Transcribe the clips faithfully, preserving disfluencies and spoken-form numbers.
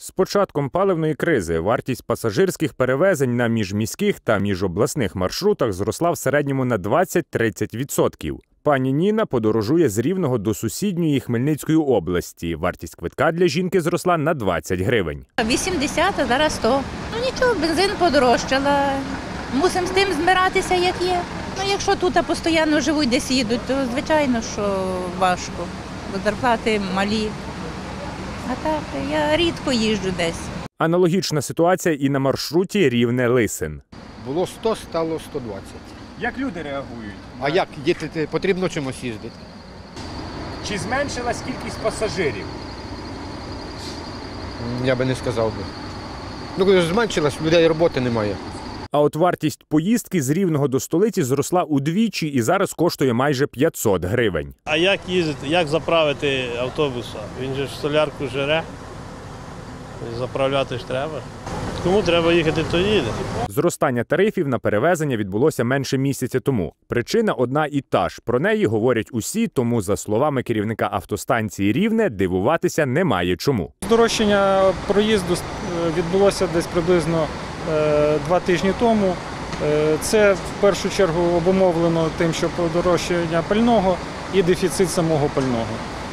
З початком паливної кризи вартість пасажирських перевезень на міжміських та міжобласних маршрутах зросла в середньому на двадцять-тридцять відсотків. Пані Ніна подорожує з Рівного до сусідньої Хмельницької області. Вартість квитка для жінки зросла на двадцять гривень. вісімдесят, а зараз сто. Ну нічого, бензин подорожчала. Мусимо з тим змиратися, як є. Ну якщо тут постійно живуть, десь їдуть, то звичайно, що важко. Бо зарплати малі. А так, я рідко їжджу десь. Аналогічна ситуація і на маршруті Рівне-Лисин. Було сто, стало сто двадцять. Як люди реагують? А як? Їздити потрібно чимось їздити. Чи зменшилась кількість пасажирів? Я би не сказав би. Ну, коли зменшилось, людей роботи немає. А от вартість поїздки з Рівного до столиці зросла удвічі і зараз коштує майже п'ятсот гривень. А як їздити, як заправити автобуса? Він же ж солярку жере, заправляти ж треба. Кому треба їхати, то їде. Зростання тарифів на перевезення відбулося менше місяця тому. Причина одна і та ж. Про неї говорять усі, тому, за словами керівника автостанції Рівне, дивуватися немає чому. Здорожчання проїзду відбулося десь приблизно два тижні тому. Це в першу чергу обумовлено тим, що подорожчання пального і дефіцит самого пального.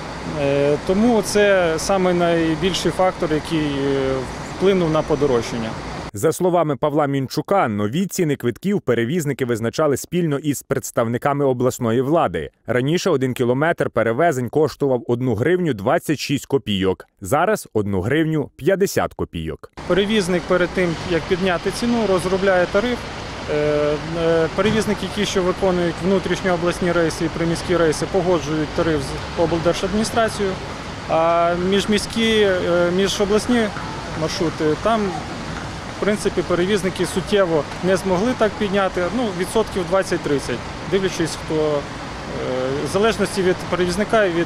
Тому це саме найбільший фактор, який вплинув на подорожчання. За словами Павла Мінчука, нові ціни квитків перевізники визначали спільно із представниками обласної влади. Раніше один кілометр перевезень коштував одну гривню двадцять шість копійок. Зараз одну гривню п'ятдесят копійок. Перевізник перед тим, як підняти ціну, розробляє тариф. Перевізники, які що виконують внутрішньообласні рейси і приміські рейси, погоджують тариф з облдержадміністрацією, а міжміські, міжобласні маршрути, там, в принципі, перевізники суттєво не змогли так підняти, ну, відсотків двадцять-тридцять, дивлячись, хто, в залежності від перевізника і від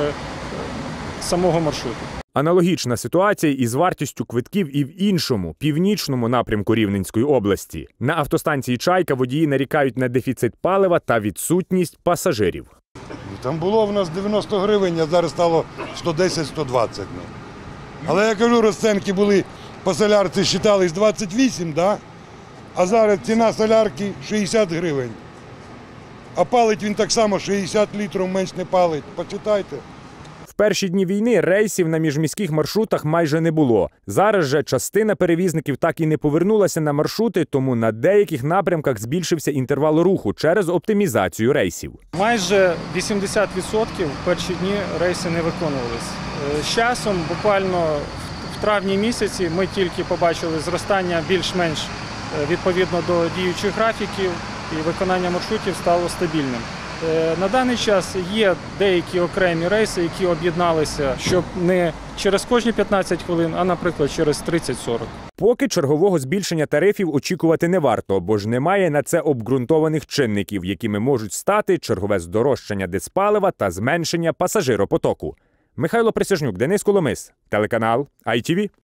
самого маршруту. Аналогічна ситуація із вартістю квитків і в іншому, північному напрямку Рівненської області. На автостанції «Чайка» водії нарікають на дефіцит палива та відсутність пасажирів. Там було в нас дев'яносто гривень, а зараз стало сто десять - сто двадцять. Але я кажу, розценки були, по солярці вважались двадцять вісім, да? А зараз ціна солярки шістдесят гривень. А палить він так само, шістдесят літрів менш не палить. Почитайте. В перші дні війни рейсів на міжміських маршрутах майже не було. Зараз же частина перевізників так і не повернулася на маршрути, тому на деяких напрямках збільшився інтервал руху через оптимізацію рейсів. Майже вісімдесят відсотків в перші дні рейси не виконувалися. З часом, буквально в травні місяці, ми тільки побачили зростання більш-менш відповідно до діючих графіків, і виконання маршрутів стало стабільним. На даний час є деякі окремі рейси, які об'єдналися, щоб не через кожні п'ятнадцять хвилин, а, наприклад, через тридцять-сорок. Поки чергового збільшення тарифів очікувати не варто, бо ж немає на це обґрунтованих чинників, якими можуть стати чергове здорожчання дизпалива та зменшення пасажиропотоку. Михайло Присяжнюк, Денис Коломис, телеканал ай ті ві.